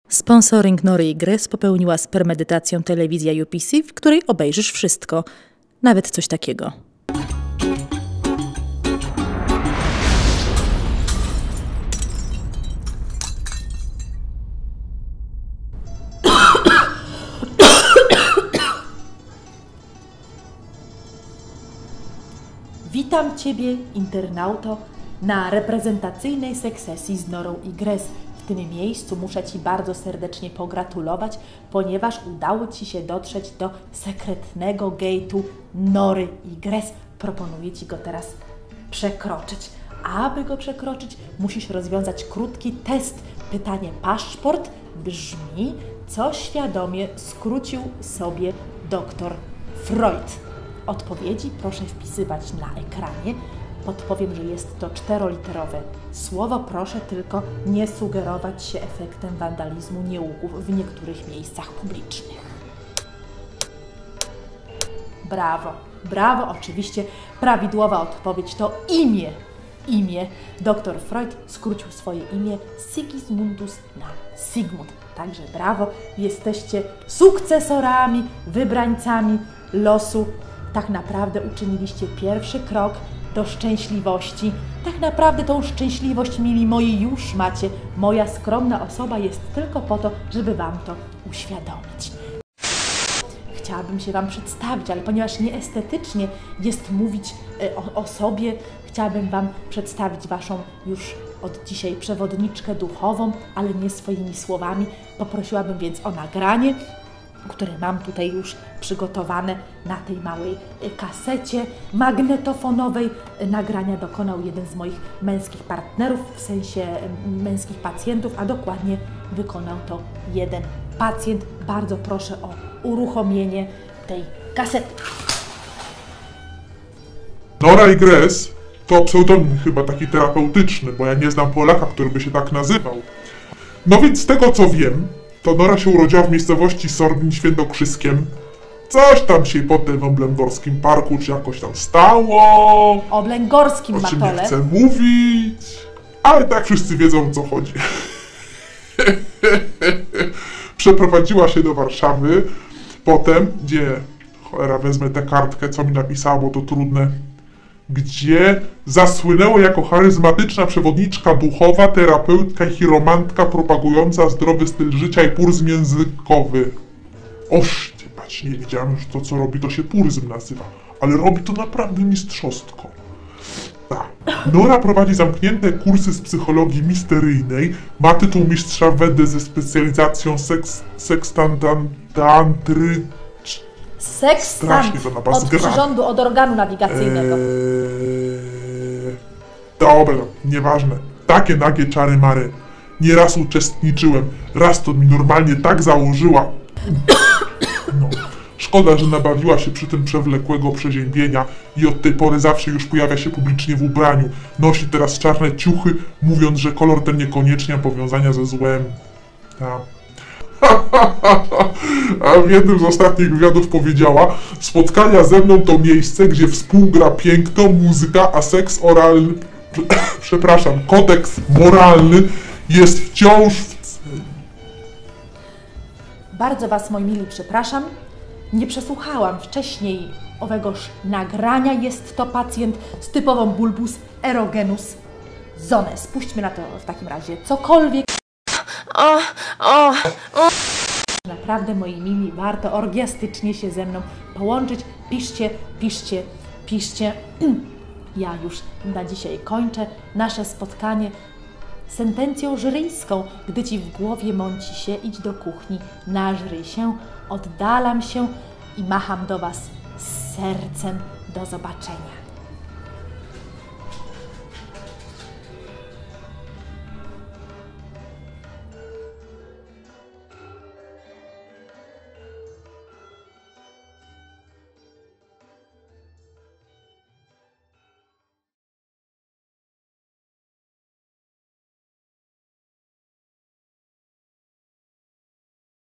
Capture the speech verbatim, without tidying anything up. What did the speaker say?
Sponsoring Nory i Grys popełniła z premedytacją telewizja U P C, w której obejrzysz wszystko, nawet coś takiego. Witam Ciebie, internauto, na reprezentacyjnej sekcesji z Norą i Grys. W tym miejscu muszę Ci bardzo serdecznie pogratulować, ponieważ udało Ci się dotrzeć do sekretnego gate'u Nory i Grys. Proponuję Ci go teraz przekroczyć. Aby go przekroczyć, musisz rozwiązać krótki test. Pytanie paszport brzmi, co świadomie skrócił sobie doktor Freud. Odpowiedzi proszę wpisywać na ekranie. Podpowiem, że jest to czteroliterowe słowo. Proszę tylko nie sugerować się efektem wandalizmu nieuków w niektórych miejscach publicznych. Brawo, brawo, oczywiście prawidłowa odpowiedź to imię. Imię. Doktor Freud skrócił swoje imię Sigismundus na Sigmund. Także brawo, jesteście sukcesorami, wybrańcami losu. Tak naprawdę uczyniliście pierwszy krok do szczęśliwości. Tak naprawdę tą szczęśliwość, mili moi, już macie. Moja skromna osoba jest tylko po to, żeby Wam to uświadomić. Chciałabym się Wam przedstawić, ale ponieważ nieestetycznie jest mówić o, o sobie, chciałabym Wam przedstawić Waszą już od dzisiaj przewodniczkę duchową, ale nie swoimi słowami. Poprosiłabym więc o nagranie, które mam tutaj już przygotowane na tej małej kasecie magnetofonowej. Nagrania dokonał jeden z moich męskich partnerów, w sensie męskich pacjentów, a dokładnie wykonał to jeden pacjent. Bardzo proszę o uruchomienie tej kasety. Nora i Grys to pseudonim chyba taki terapeutyczny, bo ja nie znam Polaka, który by się tak nazywał. No więc z tego co wiem, to Nora się urodziła w miejscowości Sorbin Świętokrzyskiem. Coś tam się potem w Oblęgorskim Parku czy jakoś tam stało. O Oblęgorskim o czym Matole. nie chcę mówić, ale tak wszyscy wiedzą, o co chodzi. Przeprowadziła się do Warszawy, potem, gdzie, cholera, wezmę tę kartkę, co mi napisała, bo to trudne, gdzie zasłynęła jako charyzmatyczna przewodniczka duchowa, terapeutka i chiromantka propagująca zdrowy styl życia i puryzm językowy. Oż, ty patrz, nie wiedziałem, że to co robi, to się puryzm nazywa, ale robi to naprawdę mistrzostko. Tak. Nora prowadzi zamknięte kursy z psychologii misteryjnej, ma tytuł mistrza Wedy ze specjalizacją seks, sekstantantry. Sekstant od przyrządu, od organu nawigacyjnego. Eee... Dobra, nieważne. Takie nagie czary mary. Nieraz uczestniczyłem. Raz to mi normalnie tak założyła. No. Szkoda, że nabawiła się przy tym przewlekłego przeziębienia i od tej pory zawsze już pojawia się publicznie w ubraniu. Nosi teraz czarne ciuchy, mówiąc, że kolor ten niekoniecznie ma powiązania ze złem. Tak. A w jednym z ostatnich wywiadów powiedziała: spotkania ze mną to miejsce, gdzie współgra piękno, muzyka, a seks oralny, przepraszam, kodeks moralny jest wciąż w cenie. Bardzo Was, moi mili, przepraszam. Nie przesłuchałam wcześniej owegoż nagrania. Jest to pacjent z typową bulbus erogenus zone. Spuśćmy na to w takim razie cokolwiek. O, o, o. Naprawdę, moi mili, warto orgiastycznie się ze mną połączyć. Piszcie, piszcie, piszcie. Ja już na dzisiaj kończę nasze spotkanie sentencją żyryjską. Gdy Ci w głowie mąci się, idź do kuchni, nażryj się, oddalam się i macham do Was z sercem. Do zobaczenia.